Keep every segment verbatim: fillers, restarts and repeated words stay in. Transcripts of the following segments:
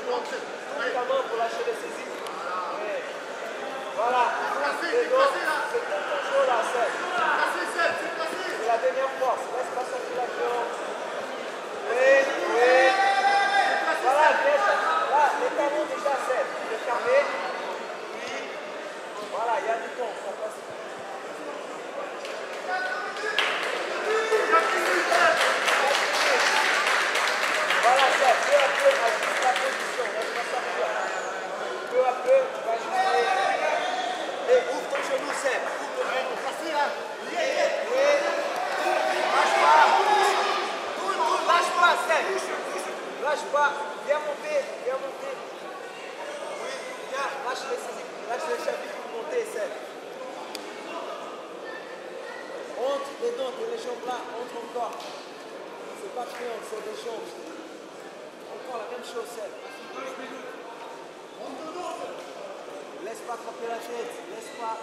notamment pour lâcher les saisies. Et voilà, c'est bon, c'est ton jeu là, Seb. C'est la dernière fois, laisse pas circulation. Oui, oui. Voilà, déjà, là, les talons déjà, Seb, le fermer. Oui, voilà, il y a du temps, ça passe. Voilà, ça, peu à peu, ajuste la position, laisse pas sortir. Peu à peu, tu vas ajuster. Et ouvre ton genou, Seb. Ouvre ton genou. Oui, oui. Lâche pas. Tourne, tourne, lâche pas, Seb. Lâche pas. Viens monter, viens monter. Oui, viens, lâche les saisies. Lâche les chapitres pour monter, Seb. Entre les dents, les jambes là, entre encore. C'est pas triangle, c'est des jambes. Encore la même chose, Seb. Laisse pas tremper la tête, laisse pas.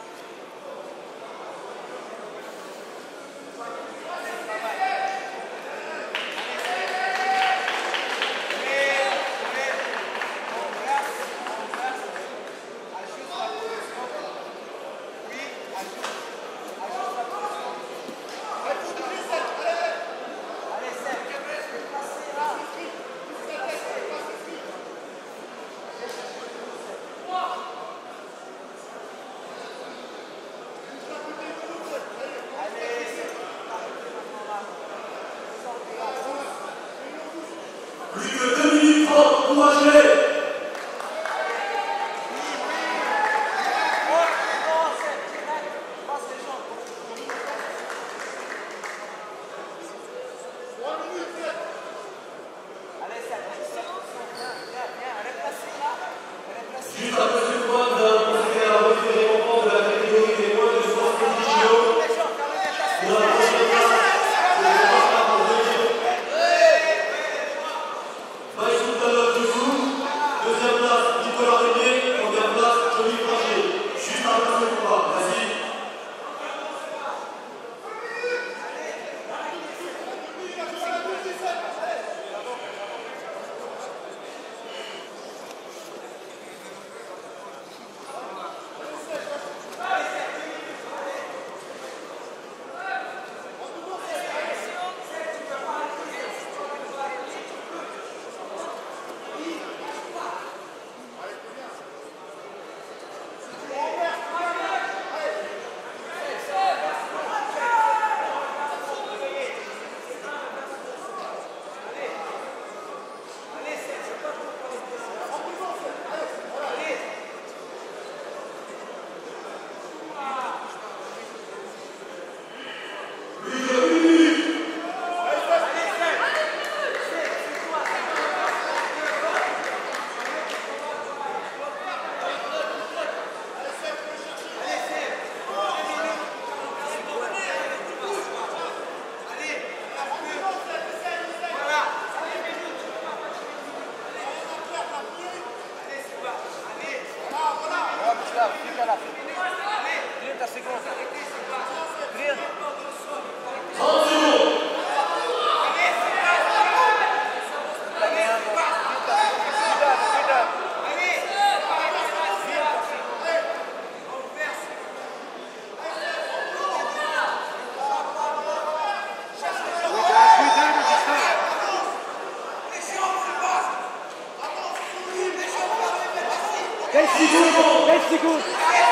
dez segundos, dez segundos.